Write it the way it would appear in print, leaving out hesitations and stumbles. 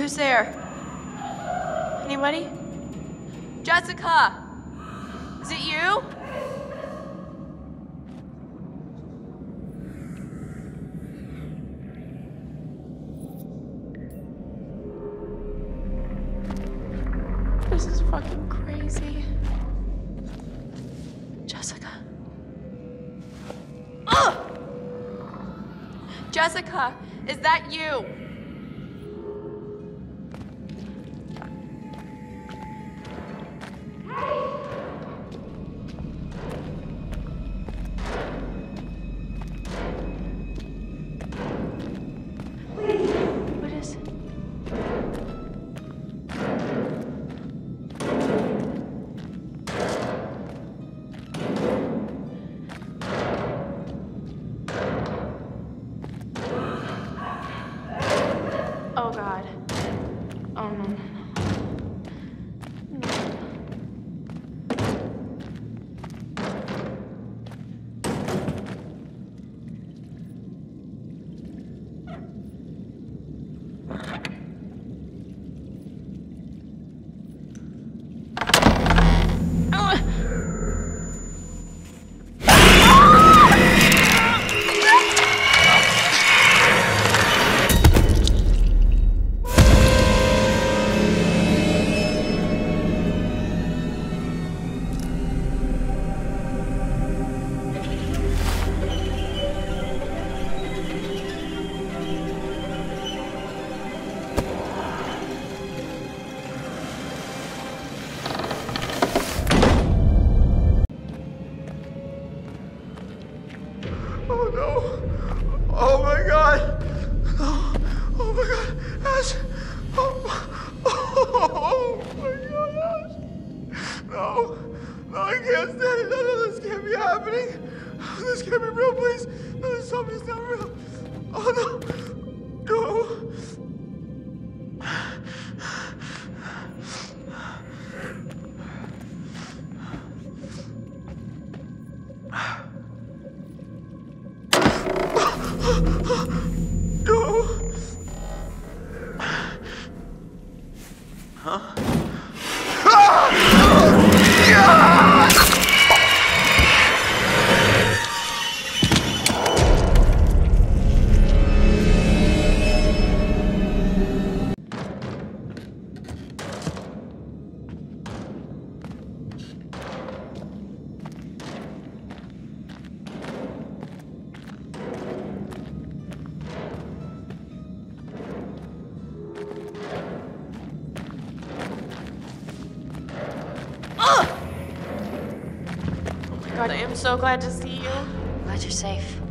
Who's there? Anybody? Jessica! Is it you? This is fucking crazy. Jessica. Ugh! Jessica, is that you? What is it? Oh God. Oh no, no, no. Oh no! Oh my God! Oh my God! Ash! Oh my God! Ash! No! No, I can't stand it! No, this can't be happening! This can't be real, please! No, this zombie's not real! Oh no! No! No! Huh? God, I am so glad to see you. Glad you're safe.